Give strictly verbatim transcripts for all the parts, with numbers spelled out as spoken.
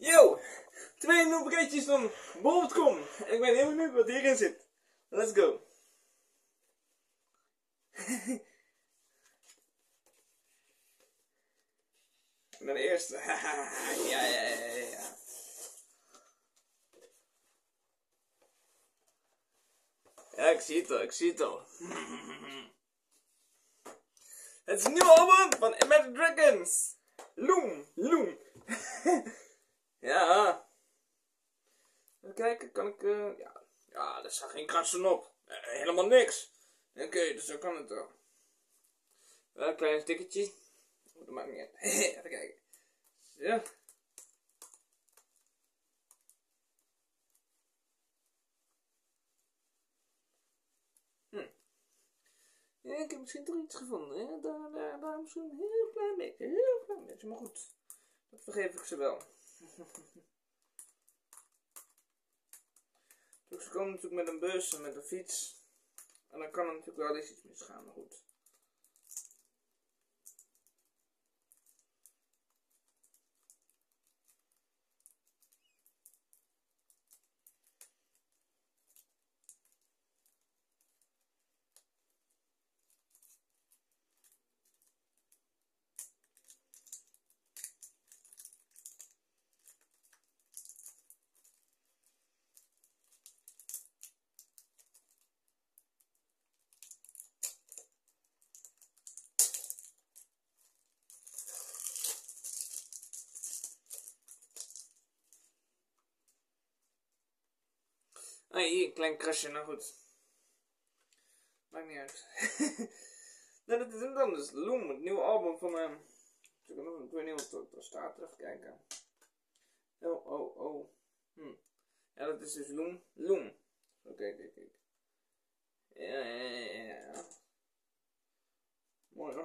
Yo, twee nieuwe pakketjes van bol punt com. En ik ben heel benieuwd wat hierin zit. Let's go. En dan de eerste. ja, ja, ja, ja. Ja, ik zie het al, ik zie het al. Het is een nieuwe album van Imagine Dragons. Loom, Loom. ja. Even kijken, kan ik... Uh, ja. ja, er staat geen krassen op. Uh, helemaal niks. Oké, okay, dus zo kan het wel. Wel een klein stickertje. Oh, dat maakt niet uit. Even kijken. Zo. Hm. Ja, ik heb misschien toch iets gevonden. Hè? Daar, daar, daar misschien een heel klein beetje. Heel klein beetje, maar goed. Dat vergeef ik ze wel. Dus ze komen natuurlijk met een bus en met een fiets. En dan kan er natuurlijk wel eens iets misgaan, maar goed. Ah, hier, een klein krasje, nou goed. Maakt niet uit. nou, dat is dan dus Loom, het nieuwe album van... Uh, ik weet niet wat er staat, even kijken. Oh, oh, oh. Hm. Ja, dat is dus Loom. Loom. Oké, okay, kijk, kijk. Ja, ja, ja, ja. Mooi hoor.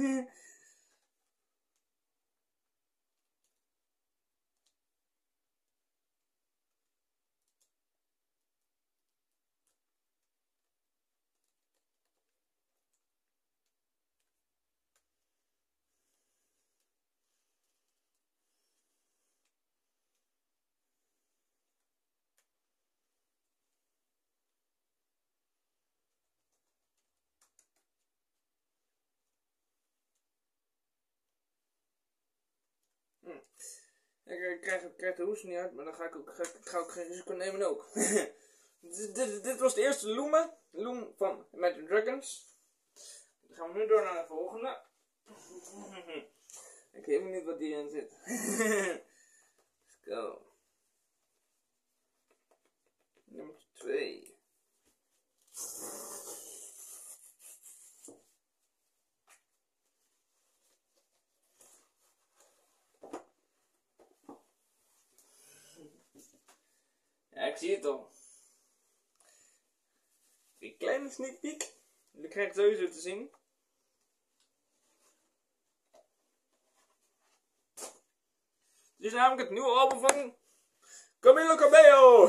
Hm. Ik krijg, ik krijg de hoes niet uit, maar dan ga ik ook, ga, ik ga ook geen risico nemen ook. dit, dit, dit was de eerste Loom, Loom van Imagine Dragons. Dan gaan we nu door naar de volgende. ik weet niet wat hierin zit. Let's go. Nummer twee. Ja, ik zie het al. Een kleine sneak peek. Dat krijg ik sowieso te zien. Dit is namelijk het nieuwe album van Camila Cabello.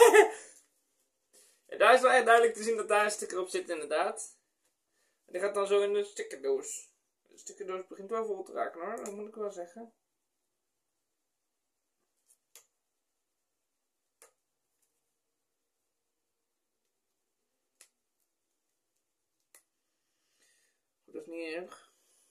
ja, daar is wel echt duidelijk te zien dat daar een sticker op zit inderdaad. En die gaat dan zo in de stickerdoos. De stickerdoos begint wel vol te raken hoor, dat moet ik wel zeggen. Goed, dat is niet erg.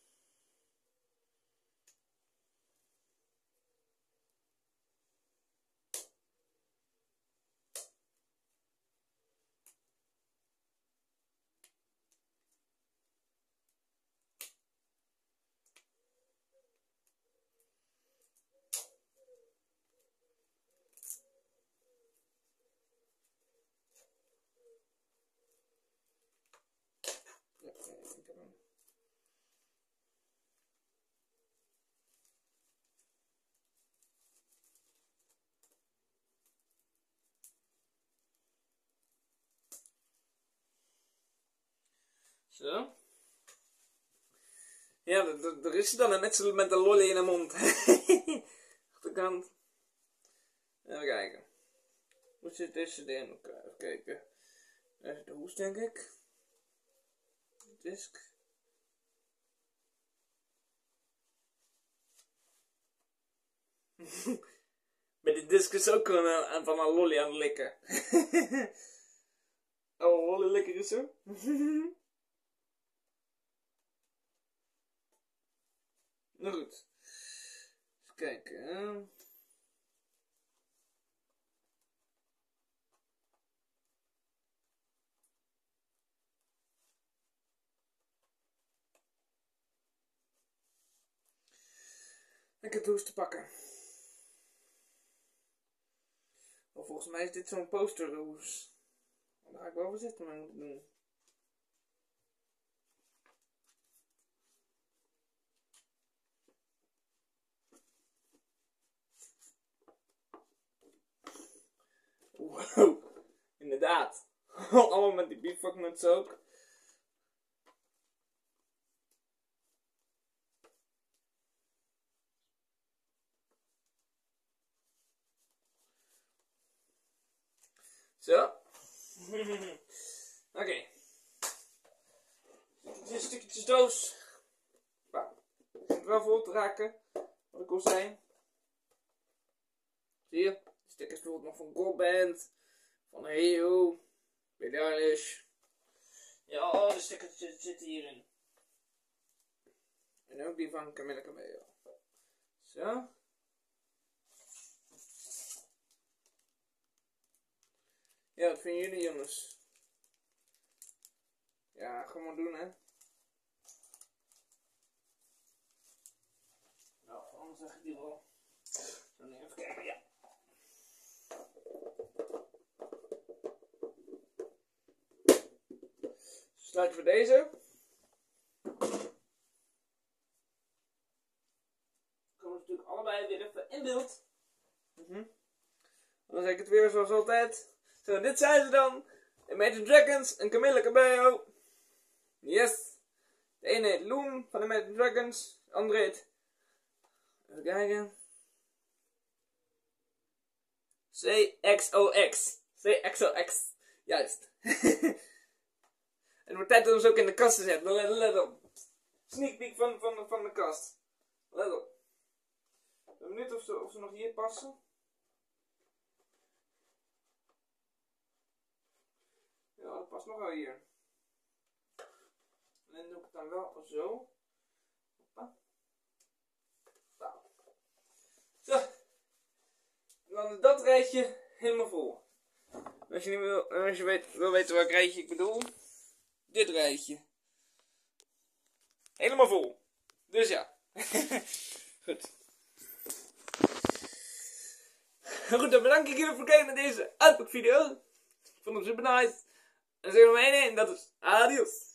Ja, ik heb hem. Zo. Ja, er is hij dan, net zo met de lolly in de mond. Achterkant. Even kijken. Hoe zit deze in elkaar? Even kijken. Daar zit de hoes, denk ik. De disk. Die disc is ook gewoon aan, van een lolly aan het likken. Oh, lolly likker is zo. Nou goed. Even kijken. Ik heb de hoes te pakken. Oh, volgens mij is dit zo'n posterhoes. Daar ga ik wel voorzichtig mee moeten doen. Wow, inderdaad. Allemaal met die bivakmuts ook. Zo. Oké. Okay. Dit stukjes doos. Nou, het begint wel vol te raken. Wat ik al zei. Zie je? De stickers bijvoorbeeld nog van Goldband. Van Heyo. Billie Eilish. Ja, al de stickers zitten hierin. En ook die van Camilla Cabello. Zo. Ja, wat vinden jullie, jongens? Ja, gewoon maar doen, hè. Nou, anders zeg ik die wel. Zo, nu even kijken, ja. Sluit voor deze. Komen natuurlijk allebei weer even in beeld. Mm-hmm. Dan zeg ik het weer zoals altijd. Zo, dit zijn ze dan. Imagine Dragons en Camilla Cabello. Yes. De ene heet Loom van Imagine Dragons. De andere heet... Even kijken. C X O X. C X O X. Juist. Het wordt tijd om ze ook in de kast te zetten. Let, let op. Sneak peek van, van, van de kast. Let op. Ik ben benieuwd of ze, of ze nog hier passen. Ja, dat past nog wel hier. En dan doe ik het dan wel zo. Hoppa. Nou. Zo. En dan is dat rijtje helemaal vol. Als je, niet wil, als je weet, wil weten welk rijtje ik bedoel. Dit rijtje. Helemaal vol. Dus ja. Goed. Goed, dan bedank ik jullie voor het kijken naar deze uitpak video. Ik vond hem super nice. En zeg nog maar één en dat is adios.